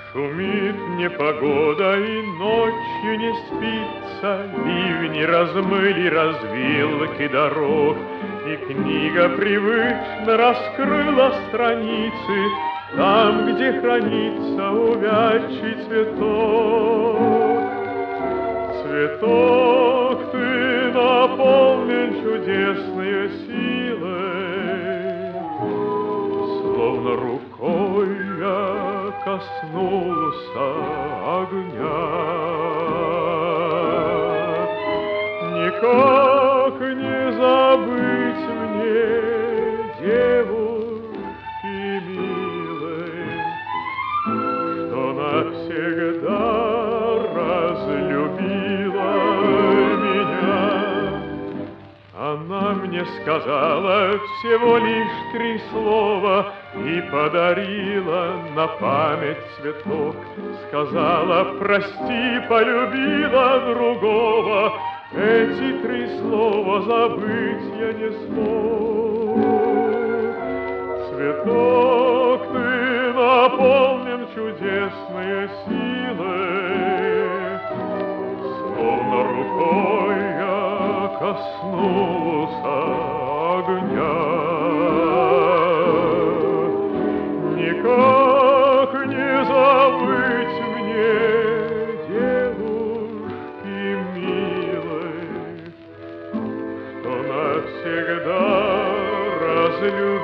Шумит непогода и ночью не спится, ливни размыли развилки дорог, и книга привычно раскрыла страницы там, где хранится увядший цветок. Цветок, ты наполнен чудесной силой, словно рукой я коснулся огня. Никак не забыть мне девушки милой, что навсегда разлюбила меня. Она мне сказала всего лишь 3 слова и подарила на память цветок. Сказала: прости, полюбила другого. Эти 3 слова забыть я не смог. Цветок, ты наполнен чудесной силой, словно рукой я коснулся огня. Никак не забыть мне девушки милой, что навсегда разлюбила